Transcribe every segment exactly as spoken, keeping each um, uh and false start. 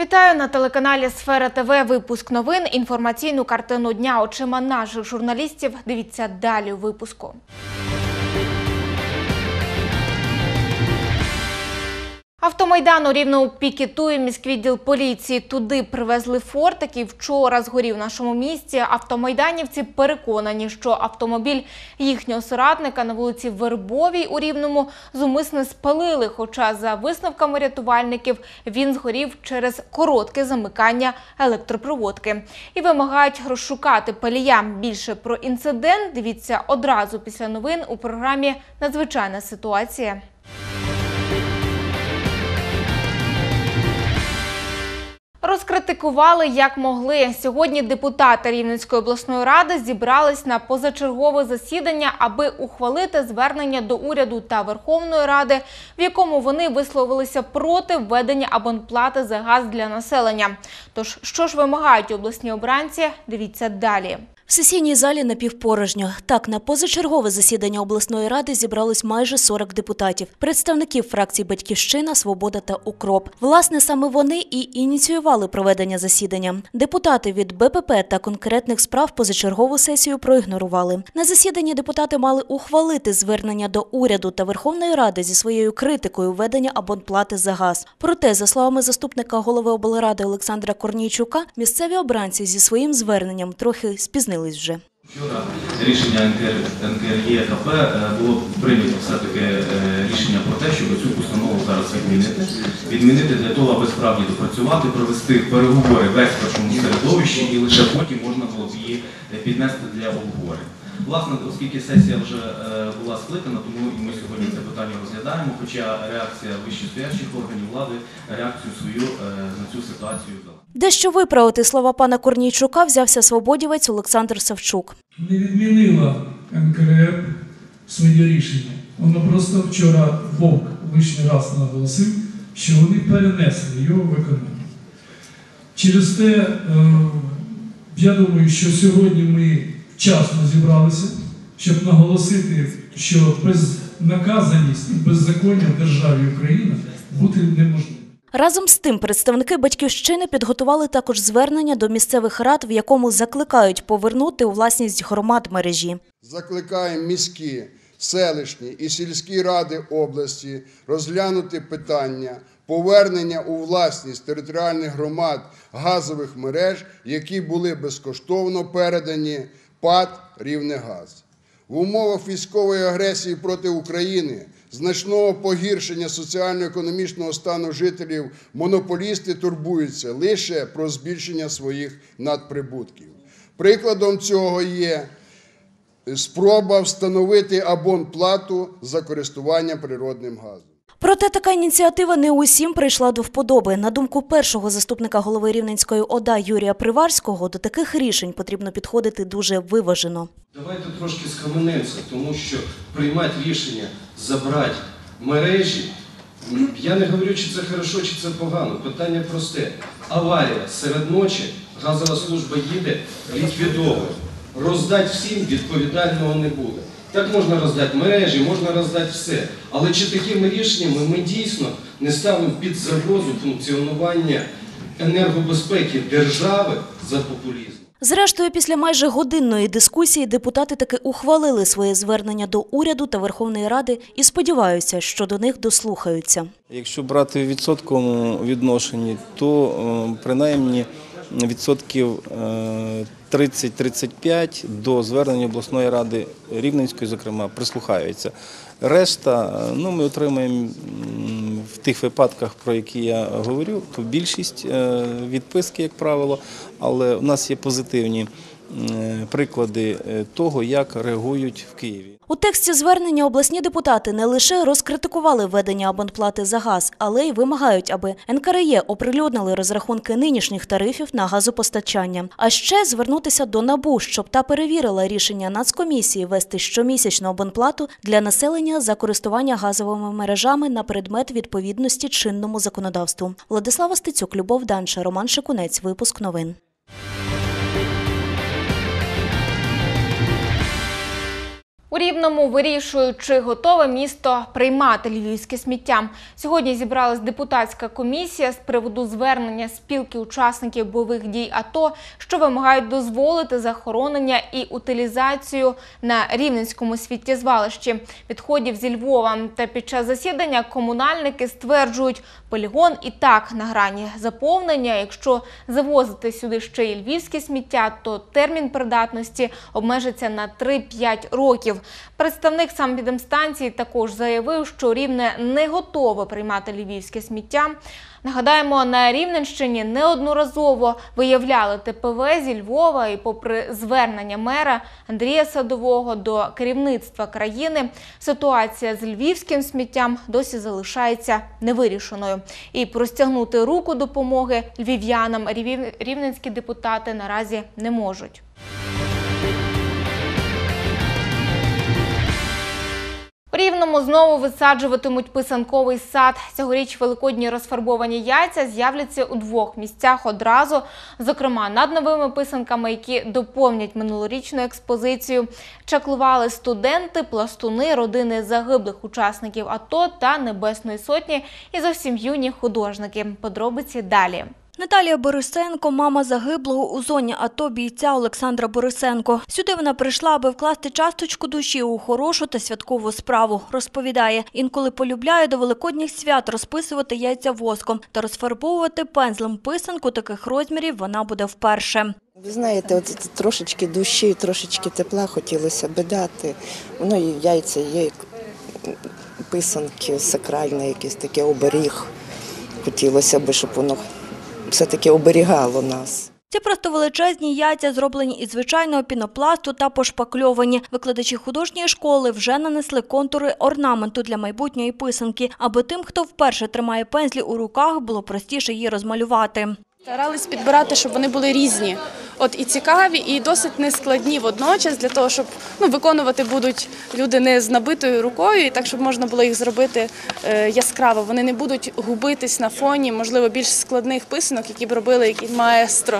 Вітаю на телеканалі «Сфера ТВ». Випуск новин. Інформаційну картину дня очима наших журналістів. Дивіться далі у випуску. Автомайдан у Рівному пікетує міськвідділ поліції. Туди привезли форт, який вчора згорів в нашому місті. Автомайданівці переконані, що автомобіль їхнього соратника на вулиці Вербовій у Рівному зумисне спалили. Хоча за висновками рятувальників він згорів через коротке замикання електропроводки. І вимагають розшукати палія. Більше про інцидент дивіться одразу після новин у програмі «Надзвичайна ситуація». Розкритикували як могли. Сьогодні депутати Рівненської обласної ради зібрались на позачергове засідання, аби ухвалити звернення до уряду та Верховної Ради, в якому вони висловилися проти введення абонплати за газ для населення. Тож, що ж вимагають обласні обранці, дивіться далі. В сесійній залі напівпорожньо. Так, на позачергове засідання обласної ради зібралось майже сорок депутатів. Представників фракцій «Батьківщина», «Свобода» та «Укроп». Власне, саме вони і ініціювали проведення засідання. Депутати від БПП та конкретних справ позачергову сесію проігнорували. На засіданні депутати мали ухвалити звернення до уряду та Верховної Ради зі своєю критикою введення абонплати за газ. Проте, за словами заступника голови облради Олександра Корнійчука, місцеві обранці зі своїм зверненням трохи спізнилися. Вчора рішення ен ка ер є ка пе було прийнято все-таки рішення про те, щоб цю постанову зараз відмінити. Відмінити для того, аби справді допрацювати, провести переговори в експертному середовищі і лише потім можна було б її піднести для обговорення. Власне, оскільки сесія вже була скликана, тому і ми сьогодні це питання розглядаємо, хоча реакція вищестоящих органів влади, реакцію свою на цю ситуацію дала. Дещо виправити слова пана Корнійчука взявся свободівець Олександр Савчук. Не відмінила ен ка ер своє рішення. Воно просто вчора Вовк лишній раз наголосив, що вони перенесли його виконання. Через те, я думаю, що сьогодні ми вчасно зібралися, щоб наголосити, що безнаказаність і беззаконня в державі Україна бути неможливо. Разом з тим, представники «Батьківщини» підготували також звернення до місцевих рад, в якому закликають повернути у власність громад мережі. Закликаємо міські, селищні і сільські ради області розглянути питання повернення у власність територіальних громад газових мереж, які були безкоштовно передані ПАТ «Рівнегаз». В умовах військової агресії проти України, значного погіршення соціально-економічного стану жителів, монополісти турбуються лише про збільшення своїх надприбутків. Прикладом цього є спроба встановити абонплату за користування природним газом. Проте така ініціатива не усім прийшла до вподоби. На думку першого заступника голови Рівненської о да Юрія Приварського, до таких рішень потрібно підходити дуже виважено. Давайте трошки схаменемося, тому що приймати рішення забрати мережі, я не говорю, чи це хорошо, чи це погано. Питання просте. Аварія серед ночі, газова служба їде, ліквідовує. Роздати всім відповідального не буде. Так можна роздати мережі, можна роздати все. Але чи такими рішеннями ми дійсно не ставимо під загрозу функціонування енергобезпеки держави за популізм? Зрештою, після майже годинної дискусії депутати таки ухвалили своє звернення до уряду та Верховної Ради і сподіваються, що до них дослухаються. Якщо брати в відсотковому відношенні, то принаймні відсотків тридцять - тридцять п'ять до звернення обласної ради Рівненської, зокрема, прислухаються. Решта, ну, ми отримаємо в тих випадках, про які я говорю, то більшість відписки, як правило, але у нас є позитивні приклади того, як реагують в Києві. У тексті звернення обласні депутати не лише розкритикували введення абонплати за газ, але й вимагають, аби ен ка ер є оприлюднили розрахунки нинішніх тарифів на газопостачання. А ще звернутися до НАБУ, щоб та перевірила рішення Нацкомісії ввести щомісячну абонплату для населення за користування газовими мережами на предмет відповідності чинному законодавству. Владислава Стецюк, Любов Данча, Роман Шикунець. Випуск новин. У У Рівному вирішують, чи готове місто приймати львівське сміття. Сьогодні зібралась депутатська комісія з приводу звернення спілки учасників бойових дій АТО, що вимагають дозволити захоронення і утилізацію на Рівненському сміттєзвалищі відходів зі Львова. Та під час засідання комунальники стверджують, полігон і так на грані заповнення. Якщо завозити сюди ще й львівське сміття, то термін придатності обмежиться на три-п'ять років. Представник санепідемстанції також заявив, що Рівне не готове приймати львівське сміття. Нагадаємо, на Рівненщині неодноразово виявляли те пе ве зі Львова, і попри звернення мера Андрія Садового до керівництва країни, ситуація з львівським сміттям досі залишається невирішеною. І простягнути руку допомоги львів'янам рівненські депутати наразі не можуть. У Рівному знову висаджуватимуть писанковий сад. Цьогоріч великодні розфарбовані яйця з'являться у двох місцях одразу. Зокрема, над новими писанками, які доповнять минулорічну експозицію, чаклували студенти, пластуни, родини загиблих учасників АТО та Небесної Сотні і зовсім юні художники. Подробиці далі. Наталія Борисенко – мама загиблого у зоні АТО бійця Олександра Борисенко. Сюди вона прийшла, аби вкласти часточку душі у хорошу та святкову справу. Розповідає, інколи полюбляє до великодніх свят розписувати яйця воском та розфарбовувати пензлем писанку таких розмірів вона буде вперше. Ви знаєте, от трошечки душі, трошечки тепла хотілося б дати. Воно і яйця є, писанки, сакральне якийсь такий оберіг. Хотілося б, щоб воно все-таки оберігало нас. Ці просто величезні яйця зроблені із звичайного пінопласту та пошпакльовані. Викладачі художньої школи вже нанесли контури орнаменту для майбутньої писанки, аби тим, хто вперше тримає пензлі у руках, було простіше її розмалювати. Старались підбирати, щоб вони були різні. От і цікаві, і досить нескладні водночас, для того, щоб ну, виконувати будуть люди не з набитою рукою, і так, щоб можна було їх зробити е, яскраво. Вони не будуть губитись на фоні, можливо, більш складних писанок, які б робили якісь маестро.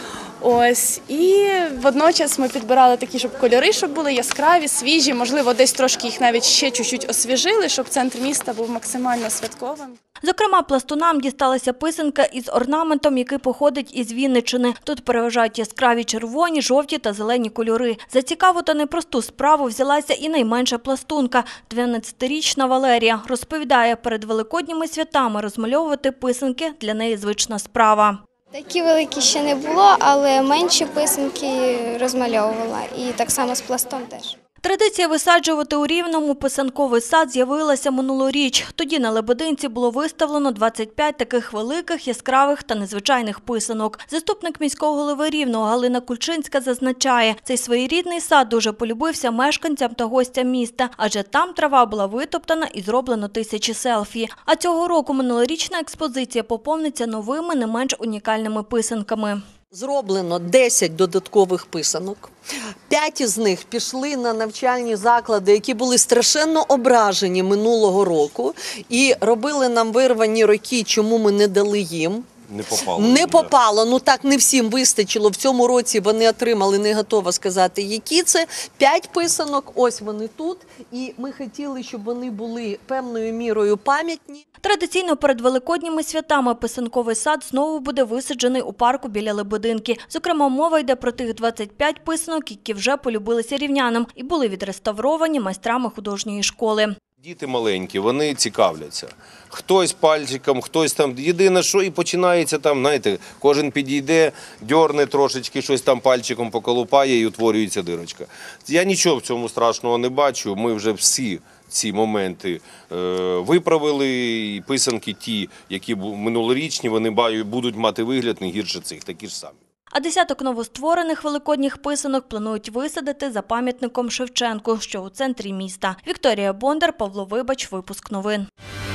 Ось. І водночас ми підбирали такі, щоб кольори, щоб були яскраві, свіжі, можливо, десь трошки їх навіть ще чуть-чуть освіжили, щоб центр міста був максимально святковим. Зокрема, пластунам дісталася писанка із орнаментом, який походить із Вінниччини. Тут переважають яскраві червоні, жовті та зелені кольори. За цікаву та непросту справу взялася і найменша пластунка – дванадцятирічна Валерія. Розповідає, перед великодніми святами розмальовувати писанки для неї звична справа. Такі великі ще не було, але менші писанки розмальовувала. І так само з пластом теж. Традиція висаджувати у Рівному писанковий сад з'явилася минулоріч. Тоді на Лебединці було виставлено двадцять п'ять таких великих, яскравих та незвичайних писанок. Заступник міського голови Рівного Галина Кульчинська зазначає, цей своєрідний сад дуже полюбився мешканцям та гостям міста, адже там трава була витоптана і зроблено тисячі селфі. А цього року минулорічна експозиція поповниться новими, не менш унікальними писанками. Зроблено десять додаткових писанок. П'ять із них пішли на навчальні заклади, які були страшенно ображені минулого року і робили нам вирвані роки, чому ми не дали їм. Не попало. Не попало, ну так не всім вистачило. В цьому році вони отримали, не готова сказати, які це. П'ять писанок, ось вони тут. І ми хотіли, щоб вони були певною мірою пам'ятні. Традиційно перед великодніми святами писанковий сад знову буде висаджений у парку біля Лебединки. Зокрема, мова йде про тих двадцять п'ять писанок, які вже полюбилися рівнянам і були відреставровані майстрами художньої школи. Діти маленькі, вони цікавляться. Хтось пальчиком, хтось там, єдине що, і починається там, знаєте, кожен підійде, дьорне трошечки, щось там пальчиком поколупає і утворюється дирочка. Я нічого в цьому страшного не бачу, ми вже всі ці моменти е, виправили, і писанки ті, які минулорічні, вони будуть мати вигляд не гірше цих, такі ж самі. А десяток новостворених великодніх писанок планують висадити за пам'ятником Шевченку, що у центрі міста. Вікторія Бондар, Павло Вибач, випуск новин.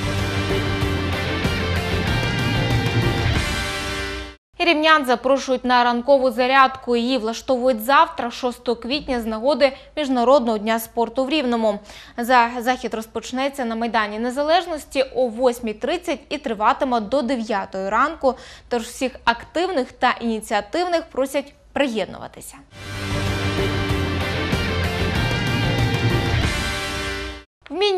Рівнян запрошують на ранкову зарядку. Її влаштовують завтра, шостого квітня, з нагоди Міжнародного дня спорту в Рівному. Захід розпочнеться на Майдані Незалежності о восьмій тридцять і триватиме до дев'ятої ранку. Тож всіх активних та ініціативних просять приєднуватися.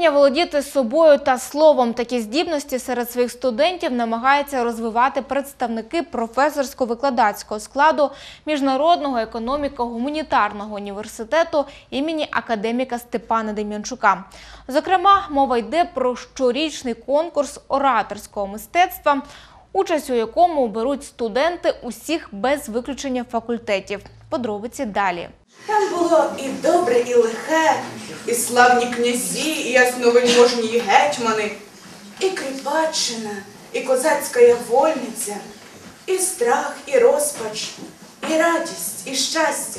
Вміння володіти собою та словом. Такі здібності серед своїх студентів намагаються розвивати представники професорсько-викладацького складу Міжнародного економіко-гуманітарного університету імені академіка Степана Дем'янчука. Зокрема, мова йде про щорічний конкурс ораторського мистецтва, участь у якому беруть студенти усіх без виключення факультетів. Подробиці далі. Там було і добре, і лихе, і славні князі, і ясновельможні і гетьмани, і Кріпаччина, і козацька вольниця, і страх, і розпач, і радість, і щастя.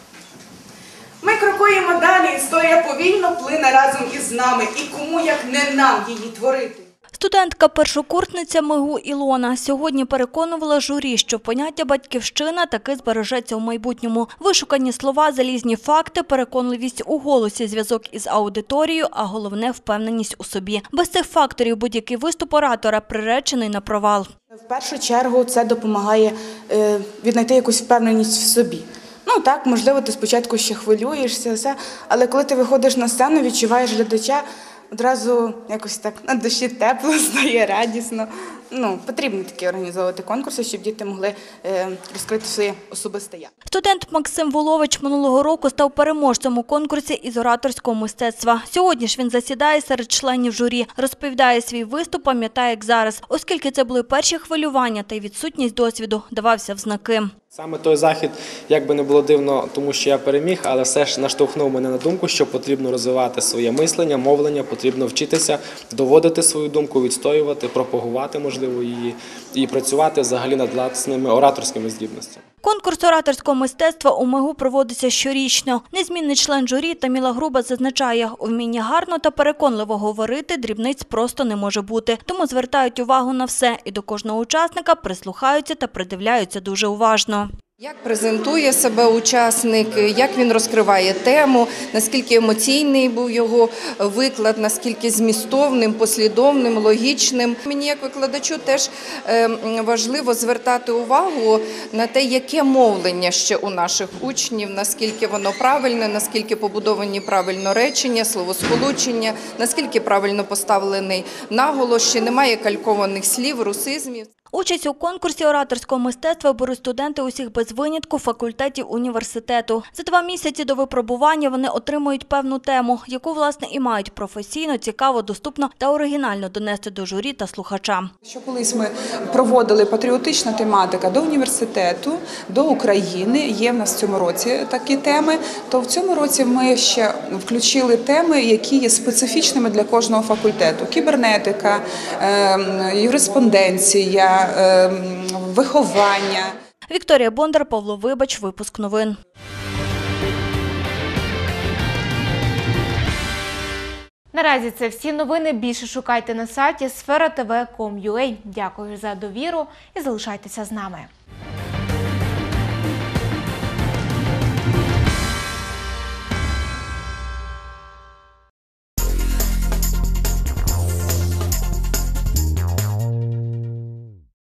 Ми крокуємо далі, історія повільно плине разом із нами, і кому як не нам її творити. Студентка-першокурсниця МИГУ Ілона сьогодні переконувала журі, що поняття «батьківщина» таки збережеться у майбутньому. Вишукані слова, залізні факти, переконливість у голосі, зв'язок із аудиторією, а головне – впевненість у собі. Без цих факторів будь-який виступ оратора приречений на провал. В першу чергу це допомагає е, віднайти якусь впевненість в собі. Ну так, можливо, ти спочатку ще хвилюєшся, все, але коли ти виходиш на сцену, відчуваєш глядача, одразу якось так на душі тепло, стає радісно. Ну, потрібно такі організовувати конкурси, щоб діти могли е, розкрити своє особисте я. Студент Максим Волович минулого року став переможцем у конкурсі із ораторського мистецтва. Сьогодні ж він засідає серед членів журі, розповідає свій виступ, пам'ятає як зараз. Оскільки це були перші хвилювання та й відсутність досвіду, давався в знаки. Саме той захід, як би не було дивно, тому що я переміг, але все ж наштовхнув мене на думку, що потрібно розвивати своє мислення, мовлення, потрібно вчитися, доводити свою думку, відстоювати, пропагувати, можливо, її, і працювати взагалі над власними ораторськими здібностями. Конкурс ораторського мистецтва у МИГУ проводиться щорічно. Незмінний член журі Таміла Груба зазначає, у вмінні гарно та переконливо говорити дрібниць просто не може бути. Тому звертають увагу на все і до кожного учасника прислухаються та придивляються дуже уважно. Як презентує себе учасник, як він розкриває тему, наскільки емоційний був його виклад, наскільки змістовним, послідовним, логічним. Мені як викладачу теж важливо звертати увагу на те, яке мовлення ще у наших учнів, наскільки воно правильне, наскільки побудовані правильно речення, словосполучення, наскільки правильно поставлений наголос, чи немає калькованих слів, русизмів. Участь у конкурсі ораторського мистецтва беруть студенти усіх без винятку факультетів університету. За два місяці до випробування вони отримують певну тему, яку, власне, і мають професійно, цікаво, доступно та оригінально донести до журі та слухача. Що колись ми проводили патріотична тематика до університету, до України, є в нас в цьому році такі теми, то в цьому році ми ще включили теми, які є специфічними для кожного факультету. Кібернетика, юриспонденція, виховання. Вікторія Бондар, Павло Вибач, випуск новин. Наразі це всі новини. Більше шукайте на сайті сфера те ве крапка ком крапка ю а. Дякую за довіру і залишайтеся з нами.